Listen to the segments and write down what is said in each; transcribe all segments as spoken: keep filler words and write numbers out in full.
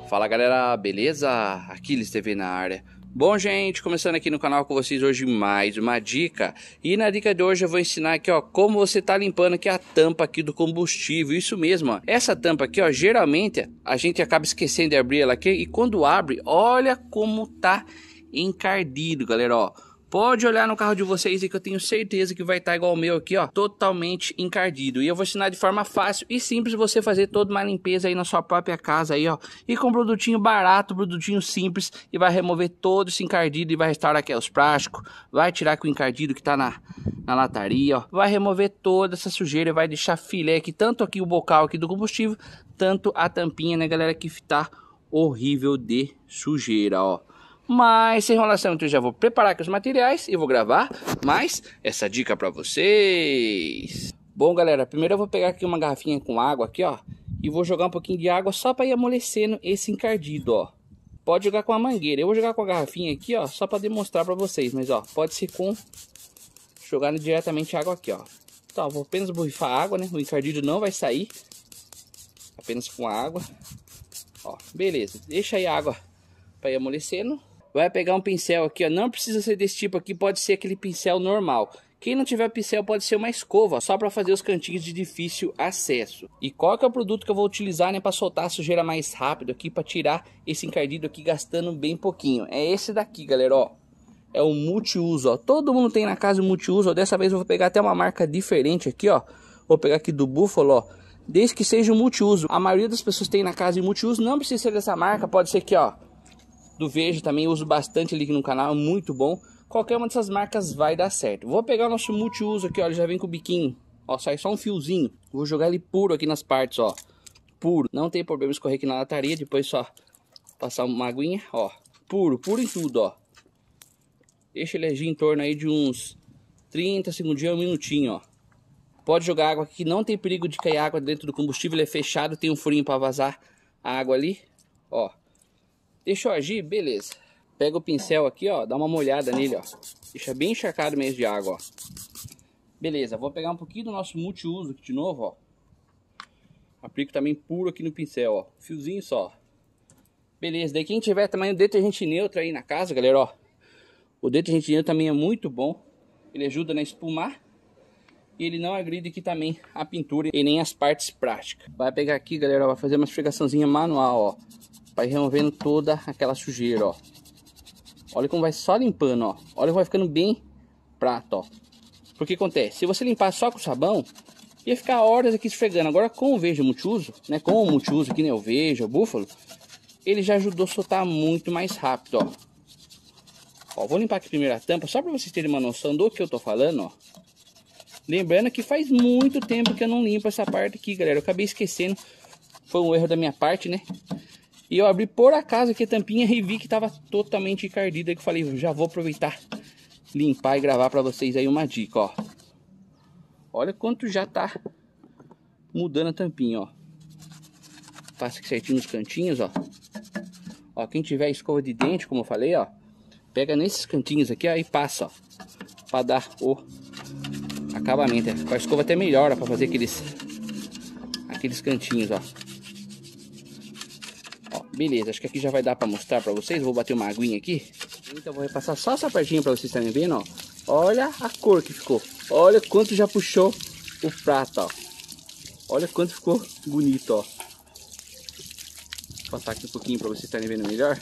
Fala galera, beleza? Aquiles T V na área. Bom gente, começando aqui no canal com vocês hoje mais uma dica. E na dica de hoje eu vou ensinar aqui ó, como você tá limpando aqui a tampa aqui do combustível. Isso mesmo ó, essa tampa aqui ó, geralmente a gente acaba esquecendo de abrir ela aqui. E quando abre, olha como tá encardido galera ó. Pode olhar no carro de vocês e que eu tenho certeza que vai estar igual o meu aqui, ó, totalmente encardido. E eu vou ensinar de forma fácil e simples você fazer toda uma limpeza aí na sua própria casa aí, ó. E com um produtinho barato, produtinho simples e vai remover todo esse encardido e vai restaurar aqui os plásticos, vai tirar com o encardido que tá na, na lataria, ó. Vai remover toda essa sujeira e vai deixar filé aqui, tanto aqui o bocal aqui do combustível, tanto a tampinha, né, galera, que tá horrível de sujeira, ó. Mas sem enrolação, então eu já vou preparar aqui os materiais e vou gravar mais essa dica para vocês. Bom galera, primeiro eu vou pegar aqui uma garrafinha com água aqui ó, e vou jogar um pouquinho de água só para ir amolecendo esse encardido ó. Pode jogar com a mangueira, eu vou jogar com a garrafinha aqui ó, só para demonstrar para vocês, mas ó, pode ser com jogando diretamente água aqui ó. Então vou apenas borrifar água, né, o encardido não vai sair, apenas com a água. Ó, beleza, deixa aí a água para ir amolecendo. Vai pegar um pincel aqui, ó. Não precisa ser desse tipo aqui, pode ser aquele pincel normal. Quem não tiver pincel pode ser uma escova, ó, só para fazer os cantinhos de difícil acesso. E qual que é o produto que eu vou utilizar, né, para soltar a sujeira mais rápido aqui, para tirar esse encardido aqui gastando bem pouquinho? É esse daqui, galera, ó. É o multiuso, ó. Todo mundo tem na casa o multiuso, ó. Dessa vez eu vou pegar até uma marca diferente aqui, ó. Vou pegar aqui do Buffalo, ó. Desde que seja o multiuso. A maioria das pessoas tem na casa o multiuso, não precisa ser dessa marca, pode ser aqui, ó. Do Veja também uso bastante ali no canal, muito bom. Qualquer uma dessas marcas vai dar certo. Vou pegar o nosso multiuso aqui, ó, ele já vem com o biquinho. Ó, sai só um fiozinho. Vou jogar ele puro aqui nas partes, ó. Puro, não tem problema escorrer aqui na lataria, depois só passar uma aguinha, ó. Puro, puro em tudo, ó. Deixa ele agir em torno aí de uns trinta segundinhos, um minutinho, ó. Pode jogar água aqui, não tem perigo de cair água dentro do combustível, ele é fechado, tem um furinho para vazar a água ali, ó. Deixa eu agir, beleza. Pega o pincel aqui, ó, dá uma molhada nele, ó. Deixa bem encharcado mesmo de água, ó. Beleza, vou pegar um pouquinho do nosso multiuso aqui de novo, ó. Aplico também puro aqui no pincel, ó. Fiozinho só. Beleza, daí quem tiver também o detergente neutro aí na casa, galera, ó. O detergente neutro também é muito bom. Ele ajuda a espumar. E ele não agride aqui também a pintura e nem as partes plásticas. Vai pegar aqui, galera, ó, vai fazer uma esfregaçãozinha manual, ó. Vai removendo toda aquela sujeira, ó. Olha como vai só limpando, ó. Olha como vai ficando bem prato, ó. Porque acontece, se você limpar só com sabão, ia ficar horas aqui esfregando. Agora com o Veja multiuso, né? Com o multiuso aqui, né? O Veja, o Buffalo, ele já ajudou a soltar muito mais rápido, ó. Ó, vou limpar aqui primeiro a tampa, só para vocês terem uma noção do que eu tô falando, ó. Lembrando que faz muito tempo que eu não limpo essa parte aqui, galera. Eu acabei esquecendo. Foi um erro da minha parte, né? E eu abri por acaso aqui a tampinha e vi que estava totalmente encardida. Aí que eu falei, já vou aproveitar, limpar e gravar para vocês aí uma dica, ó. Olha quanto já tá mudando a tampinha, ó. Passa aqui certinho nos cantinhos, ó. Ó, quem tiver escova de dente, como eu falei, ó, pega nesses cantinhos aqui, ó, e passa, ó, para dar o acabamento. Com a escova até melhora para fazer aqueles aqueles cantinhos, ó. Beleza, acho que aqui já vai dar para mostrar para vocês. Vou bater uma aguinha aqui. Então vou repassar só essa partinha para vocês estarem vendo, ó. Olha a cor que ficou. Olha quanto já puxou o prato, ó. Olha quanto ficou bonito, ó. Vou passar aqui um pouquinho para vocês estarem vendo melhor.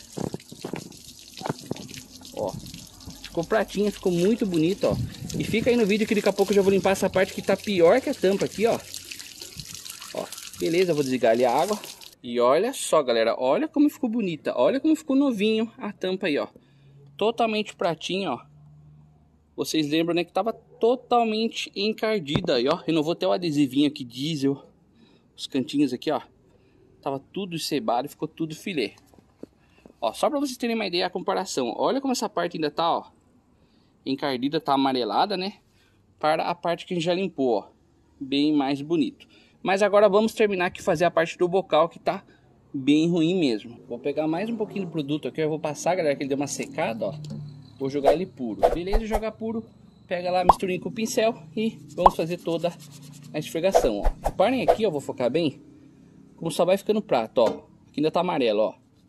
Ó, ficou pratinha, ficou muito bonito, ó. E fica aí no vídeo que daqui a pouco eu já vou limpar essa parte que tá pior que a tampa aqui, ó. Ó, beleza, vou desligar ali a água. E olha só, galera, olha como ficou bonita, olha como ficou novinho a tampa aí, ó. Totalmente pratinho, ó. Vocês lembram, né, que tava totalmente encardida aí, ó. Renovou até o adesivinho aqui, diesel. Os cantinhos aqui, ó. Tava tudo cebado, ficou tudo filé. Ó, só pra vocês terem uma ideia a comparação. Olha como essa parte ainda tá, ó. Encardida, tá amarelada, né. Para a parte que a gente já limpou, ó. Bem mais bonito. Mas agora vamos terminar aqui fazer a parte do bocal que tá bem ruim mesmo. Vou pegar mais um pouquinho do produto aqui, eu vou passar, galera, que ele deu uma secada, ó. Vou jogar ele puro. Beleza, jogar puro. Pega lá, misturinha com o pincel e vamos fazer toda a esfregação, ó. Reparem aqui, ó, vou focar bem, como só vai ficando prato, ó. Aqui ainda tá amarelo, ó.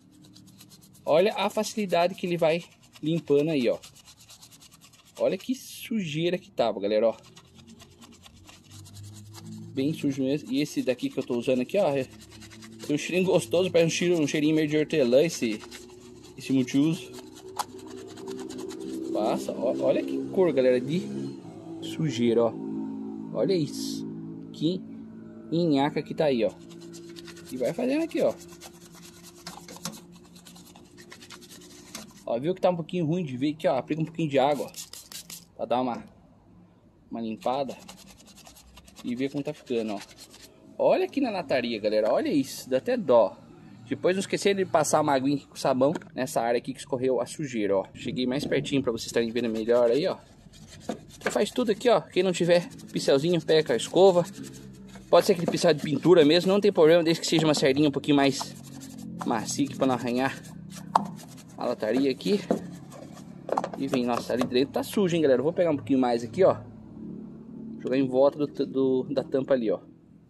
Olha a facilidade que ele vai limpando aí, ó. Olha que sujeira que tava, galera, ó. Bem sujo mesmo. E esse daqui que eu tô usando aqui, ó, é... tem um cheirinho gostoso, parece um, cheiro, um cheirinho meio de hortelã esse, esse multiuso. Passa, ó, olha que cor, galera, de sujeira, ó. Olha isso. Que nhaca que tá aí, ó. E vai fazendo aqui, ó. Ó, viu que tá um pouquinho ruim de ver aqui, ó. Aplica um pouquinho de água, ó, pra dar uma, uma limpada. E ver como tá ficando, ó. Olha aqui na lataria, galera. Olha isso, dá até dó. Depois não esquecer de passar uma aguinha com sabão nessa área aqui que escorreu a sujeira, ó. Cheguei mais pertinho pra vocês estarem vendo melhor aí, ó. Então faz tudo aqui, ó. Quem não tiver pincelzinho, pega a escova. Pode ser aquele pincel de pintura mesmo, não tem problema, desde que seja uma sardinha um pouquinho mais macia aqui pra não arranhar a lataria aqui. E vem, nossa, ali dentro tá sujo, hein, galera. Eu vou pegar um pouquinho mais aqui, ó. Jogar em volta do, do, da tampa ali, ó.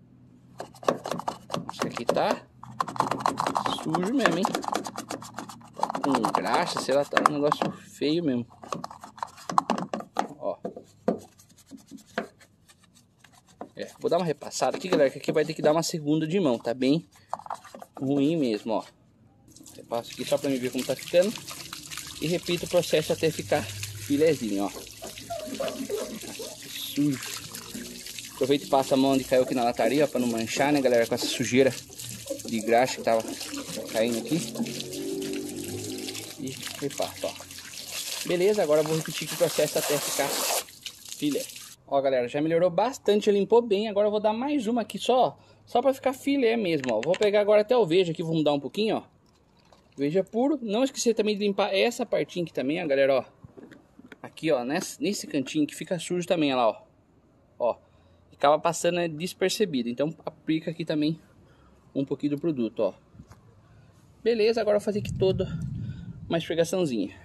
Isso aqui tá sujo mesmo, hein. Com graxa, sei lá, tá um negócio feio mesmo. Ó. É, vou dar uma repassada aqui, galera, que aqui vai ter que dar uma segunda de mão. Tá bem ruim mesmo, ó. Repasso aqui só pra me ver como tá ficando. E repito o processo até ficar filezinho, ó. Sujo. Aproveita e passa a mão onde caiu aqui na lataria, ó, pra não manchar, né, galera, com essa sujeira de graxa que tava caindo aqui. E repasso, ó. Beleza, agora eu vou repetir aqui o processo até ficar filé. Ó, galera, já melhorou bastante, limpou bem. Agora eu vou dar mais uma aqui só, só pra ficar filé mesmo, ó. Vou pegar agora até o veja aqui, vou mudar um pouquinho, ó. Veja puro. Não esquecer também de limpar essa partinha aqui também, ó, galera, ó. Aqui, ó, nesse, nesse cantinho que fica sujo também, ó lá, ó. Ó. Acaba passando, né, despercebido. Então aplica aqui também um pouquinho do produto, ó. Beleza, agora eu vou fazer aqui toda uma esfregaçãozinha.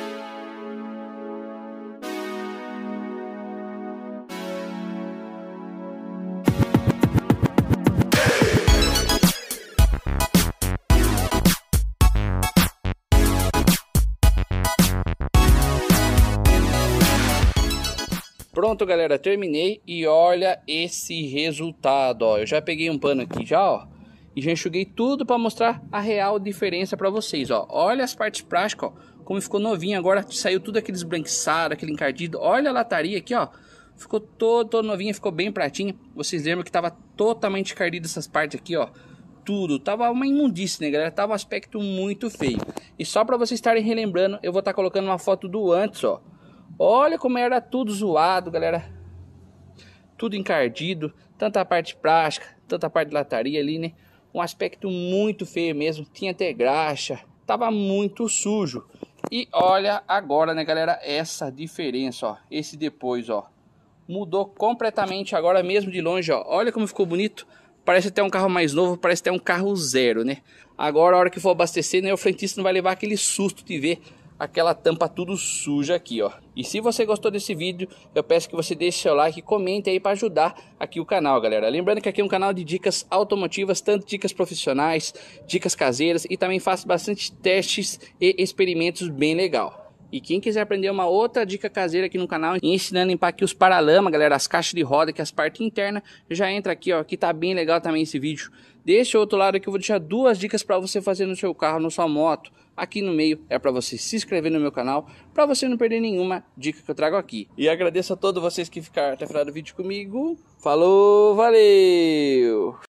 Pronto, galera, terminei e olha esse resultado, ó. Eu já peguei um pano aqui já, ó, e já enxuguei tudo para mostrar a real diferença para vocês, ó. Olha as partes práticas, ó, como ficou novinho. Agora saiu tudo aquele esbranquiçado, aquele encardido. Olha a lataria aqui, ó. Ficou todo, todo novinha, ficou bem pratinha. Vocês lembram que tava totalmente encardido essas partes aqui, ó. Tudo, tava uma imundície, né, galera? Tava um aspecto muito feio. E só para vocês estarem relembrando, eu vou estar colocando uma foto do antes, ó. Olha como era tudo zoado, galera. Tudo encardido. Tanta parte plástica, tanta parte de lataria ali, né? Um aspecto muito feio mesmo. Tinha até graxa. Tava muito sujo. E olha agora, né, galera? Essa diferença, ó. Esse depois, ó. Mudou completamente agora mesmo de longe, ó. Olha como ficou bonito. Parece até um carro mais novo. Parece até um carro zero, né? Agora, a hora que for abastecer, né? O frentista não vai levar aquele susto de ver aquela tampa tudo suja aqui, ó. E se você gostou desse vídeo, eu peço que você deixe seu like e comente aí para ajudar aqui o canal, galera. Lembrando que aqui é um canal de dicas automotivas, tanto dicas profissionais, dicas caseiras, e também faço bastante testes e experimentos bem legal. E quem quiser aprender uma outra dica caseira aqui no canal, ensinando a limpar aqui os paralamas, galera, as caixas de roda, que é as partes internas, já entra aqui, ó, que tá bem legal também esse vídeo. Desse outro lado aqui eu vou deixar duas dicas para você fazer no seu carro, na sua moto. Aqui no meio é para você se inscrever no meu canal, para você não perder nenhuma dica que eu trago aqui. E agradeço a todos vocês que ficaram até o final do vídeo comigo. Falou, valeu!